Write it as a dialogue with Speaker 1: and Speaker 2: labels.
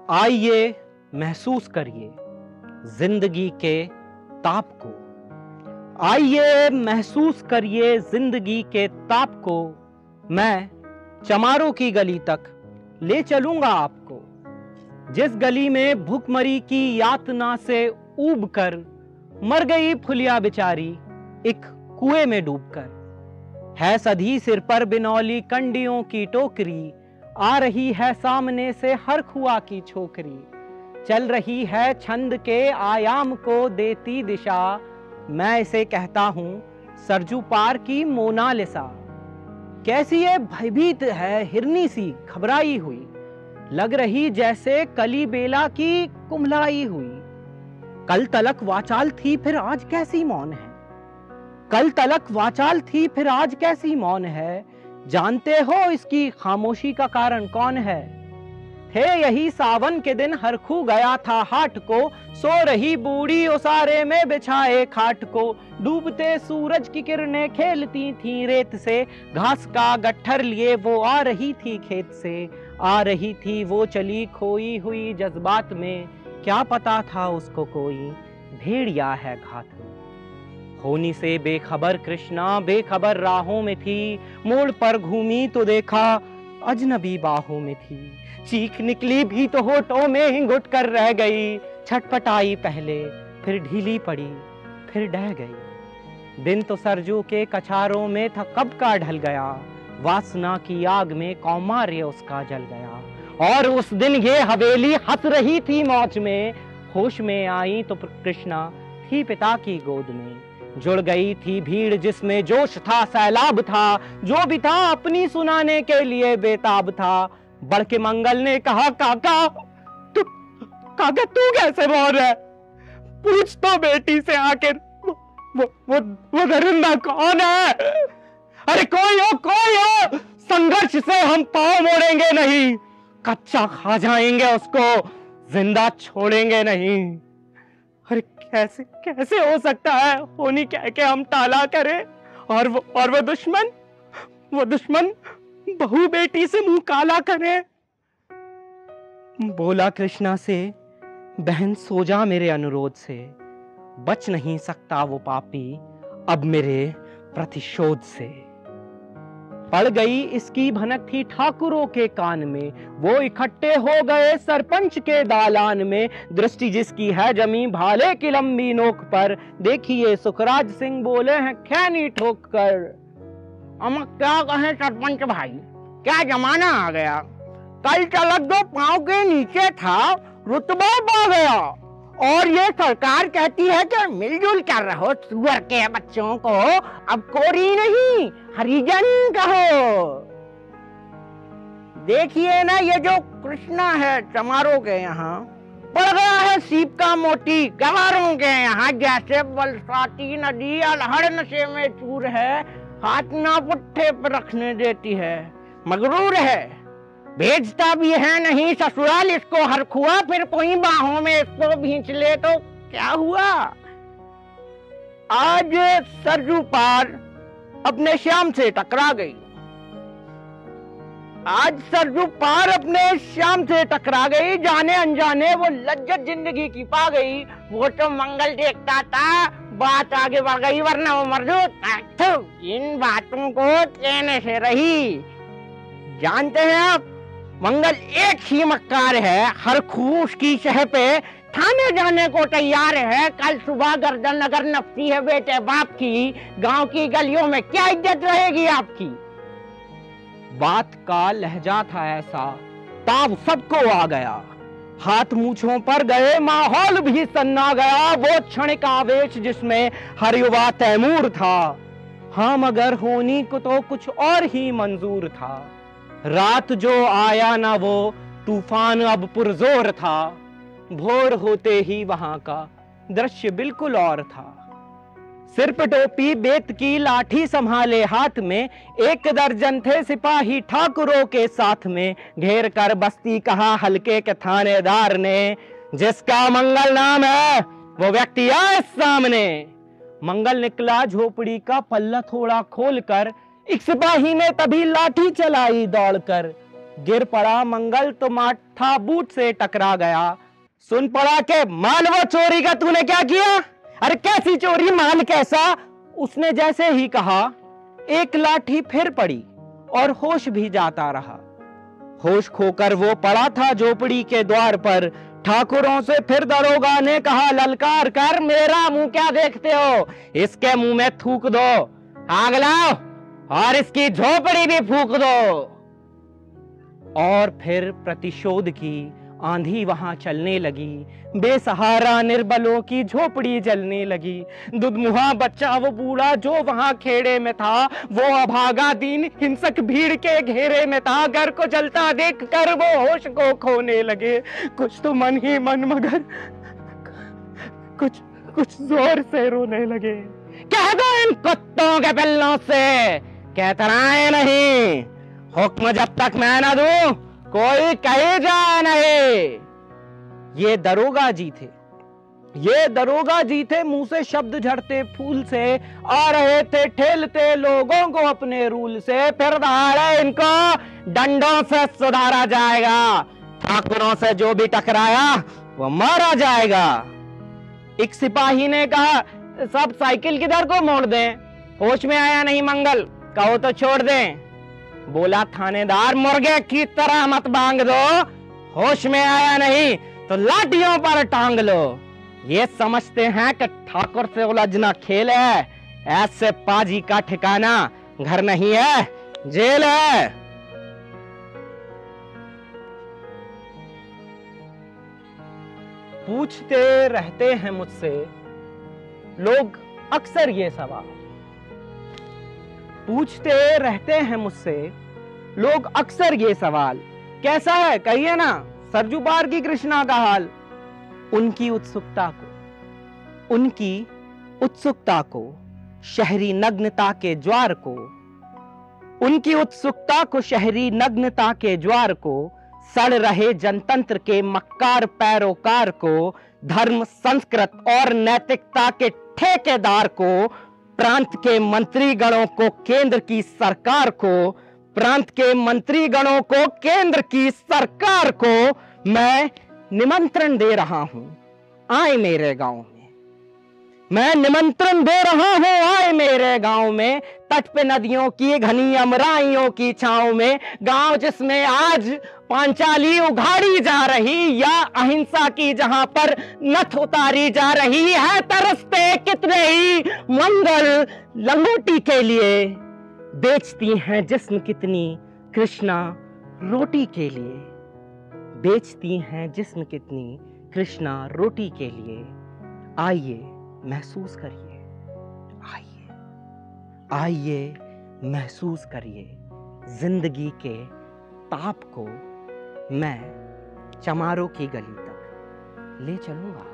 Speaker 1: आइए महसूस करिए जिंदगी के ताप को। आइए महसूस करिए जिंदगी के ताप को। मैं चमारों की गली तक ले चलूंगा आपको, जिस गली में भूखमरी की यातना से ऊब कर मर गई फुलिया बेचारी एक कुएं में डूबकर। है सधी सिर पर बिनौली कंडियों की टोकरी, आ रही है सामने से हर खुआ की छोकरी। चल रही है छंद के आयाम को देती दिशा, मैं इसे कहता हूं सरजू पार की मोनालिसा। कैसी ये भयभीत है हिरनी सी घबराई हुई, लग रही जैसे कली बेला की कुम्हलाई हुई। कल तलक वाचाल थी फिर आज कैसी मौन है, कल तलक वाचाल थी फिर आज कैसी मौन है। जानते हो इसकी खामोशी का कारण कौन है? थे यही सावन के दिन हर खू गया था हाट को, सो रही बूढ़ी उसारे में बिछाए खाट को। डूबते सूरज की किरणें खेलती थी रेत से, घास का गट्ठर लिए वो आ रही थी खेत से। आ रही थी वो चली खोई हुई जज्बात में, क्या पता था उसको कोई भेड़िया है घात में। होनी से बेखबर कृष्णा बेखबर राहों में थी, मोड़ पर घूमी तो देखा अजनबी बाहों में थी। चीख निकली भी तो होठों में ही घुट कर रह गई, छटपटाई पहले फिर ढीली पड़ी फिर डह गई। दिन तो सरजू के कछारों में था कब का ढल गया, वासना की आग में कौमार्य उसका जल गया। और उस दिन ये हवेली हंस रही थी मौज में, होश में आई तो कृष्णा थी पिता की गोद में। जुड़ गई थी भीड़ जिसमें जोश था सैलाब था, जो भी था अपनी सुनाने के लिए बेताब था। बढ़ के मंगल ने कहा काका तू कैसे बोल रहा है? पूछ तो बेटी से आखिर वो दरिंदा कौन है? अरे कोई हो, संघर्ष से हम पांव मोड़ेंगे नहीं, कच्चा खा जाएंगे उसको, जिंदा छोड़ेंगे नहीं। अरे कैसे हो सकता है होनी कह के हम टाला करें, और वो दुश्मन बहू बेटी से मुंह काला करे। बोला कृष्णा से, बहन सो जा मेरे अनुरोध से, बच नहीं सकता वो पापी अब मेरे प्रतिशोध से। पड़ गई इसकी भनक थी ठाकुरों के कान में, वो इकट्ठे हो गए सरपंच के दालान में। दृष्टि जिसकी है जमी भाले की लंबी नोक पर, देखिए सुखराज सिंह बोले हैं खैनी ठोक कर।
Speaker 2: हम क्या कहें सरपंच भाई, क्या जमाना आ गया। कल तलक दो पांव के नीचे था, रुतबा पा गया, और ये सरकार कहती है कि मिलजुल कर रहो सुअर के बच्चों को, अब कोरी नहीं हरिजन कहो। देखिए ना, ये जो कृष्णा है चमारों के यहाँ पड़ गया है सीप का मोती गवारों के यहाँ, जैसे बलसाती नदी अलहड़ नशे में चूर है, हाथ ना पुट्ठे पर रखने देती है। मगरूर है, भेजता भी है नहीं ससुराल इसको हर खुआ, फिर कोई बाहों में इसको भींच ले तो क्या हुआ। आज सरजू पार अपने श्याम से टकरा गई, आज सरजू पार अपने श्याम से टकरा गई, जाने अनजाने वो लज्जत जिंदगी की पा गई। वो तो मंगल देखता था, बात आगे बढ़ गई, वरना वो मरजूत इन बातों को कहने से रही। जानते हैं आप, मंगल एक ही मक्कार है, हर खूस की शह पे थाने जाने को तैयार है। कल सुबह गर्दन अगर नफसी है बेटे बाप की, गांव की गलियों में क्या इज्जत रहेगी आपकी।
Speaker 1: बात का लहजा था ऐसा, ताव सबको आ गया, हाथ मूछों पर गए, माहौल भी सन्ना गया। वो क्षणिक आवेश जिसमें हर युवा तैमूर था, हाँ मगर होनी को तो कुछ और ही मंजूर था। रात जो आया ना वो तूफान अब पुरजोर था, भोर होते ही वहां का दृश्य बिल्कुल और था। सिर पे टोपी बेत की लाठी संभाले हाथ में, 1 दर्जन थे सिपाही ठाकुरों के साथ में। घेर कर बस्ती कहा हल्के के थानेदार ने, जिसका मंगल नाम है वो व्यक्ति आए सामने। मंगल निकला झोपड़ी का पल्ला थोड़ा खोलकर, एक सिपाही ने तभी लाठी चलाई दौड़कर। गिर पड़ा मंगल तो माथा बूट से टकरा गया। सुन पड़ा के माल वो चोरी का तूने क्या किया? अरे कैसी चोरी, माल कैसा? उसने जैसे ही कहा एक लाठी फिर पड़ी और होश भी जाता रहा। होश खोकर वो पड़ा था झोपड़ी के द्वार पर। ठाकुरों से फिर दरोगा ने कहा ललकार कर, मेरा मुंह क्या देखते हो, इसके मुंह में थूक दो, आग लाओ और इसकी झोपड़ी भी फूंक दो। और फिर प्रतिशोध की आंधी वहां चलने लगी। बेसहारा निर्बलों की झोपड़ी जलने लगी। दुधमुहा बच्चा वो बूढ़ा जो वहां खेड़े में था, वो अभागा दीन हिंसक भीड़ के घेरे में था। घर को जलता देख कर वो होश को खोने लगे। कुछ तो मन ही मन मगर कुछ जोर से रोने लगे। कह दो इन कुत्तों के पिल्लों से कहतराए नहीं, हुक्म जब तक मैं न दूं कोई कहीं जाए नहीं। ये दरोगा जी थे, ये दरोगा जी थे। मुंह से शब्द झड़ते फूल से, आ रहे थे ठेलते लोगों को अपने रूल से। फिर दहाड़े इनको डंडों से सुधारा जाएगा, ठाकुरों से जो भी टकराया वो मारा जाएगा। एक सिपाही ने कहा सब साइकिल किधर को मोड़ दें, होश में आया नहीं मंगल, कहो तो छोड़ दें। बोला थानेदार मुर्गे की तरह मत बांग दो, होश में आया नहीं तो लाठियों पर टांग लो। ये समझते हैं कि ठाकुर से उलझना खेल है, ऐसे पाजी का ठिकाना घर नहीं है, जेल है। पूछते रहते हैं मुझसे लोग अक्सर ये सवाल, पूछते रहते हैं मुझसे लोग अक्सर ये सवाल, कैसा है कहिए ना सरजू पार की कृष्णा का हाल। उनकी उत्सुकता को शहरी नग्नता के ज्वार को, उनकी उत्सुकता को शहरी नग्नता के ज्वार को, सड़ रहे जनतंत्र के मक्कार पैरोकार को, धर्म संस्कृत और नैतिकता के ठेकेदार को, प्रांत के मंत्री गणों को, केंद्र की सरकार को, प्रांत के मंत्री गणों को, केंद्र की सरकार को मैं निमंत्रण दे रहा हूं, आए मेरे गांव में। मैं निमंत्रण दे रहा हूं, आए मेरे गांव में। तट पे नदियों की घनी अमराइयों की छांव में, गांव जिसमें आज पांचाली उघाड़ी जा रही, या अहिंसा की जहां पर नथ उतारी जा रही है। तरसते कितने ही मंगल लंगोटी के लिए, बेचती हैं जिस्म कितनी कृष्णा रोटी के लिए, बेचती हैं जिस्म कितनी कृष्णा रोटी के लिए। आइए महसूस करिए, आइए महसूस करिए जिंदगी के ताप को। मैं चमारों की गली तक ले चलूंगा।